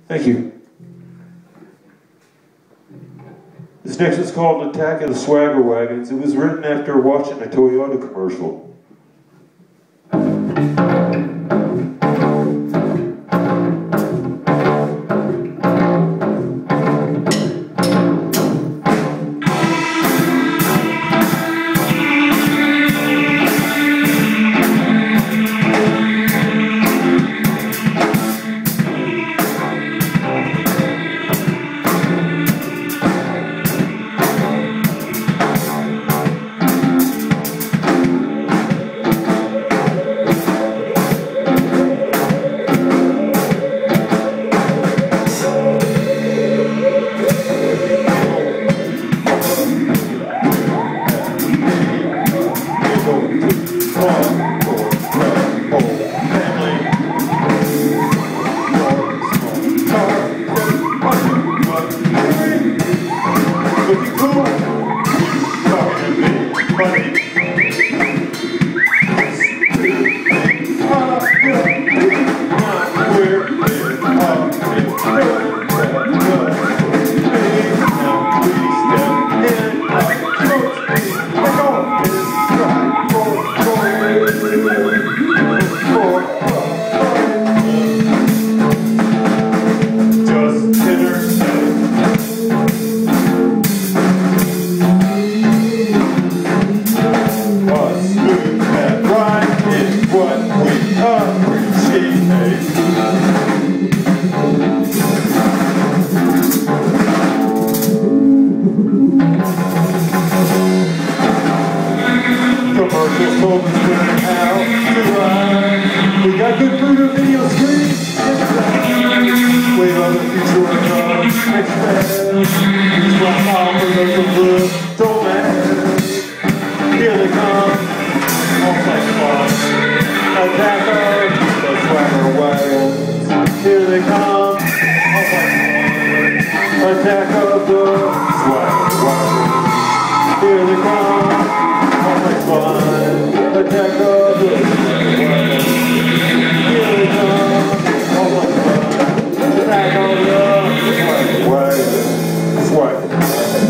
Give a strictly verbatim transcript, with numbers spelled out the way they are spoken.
Thank you. This next is called Attack of the Swagger Wagons. It was written after watching a Toyota commercial. We got good food and video screens. Wait on the future when it comes. These black poppers are some blue. Don't matter. Here they come. All sex fun. Attack of the Swagger Wagons. Here they come. All sex fun. Attack of the Swagger Wagons. Here they come. All sex fun. Attack of the Swagger Wagons. Here they come. All sex fun. Attack of the Swagger Wagons. Swagger.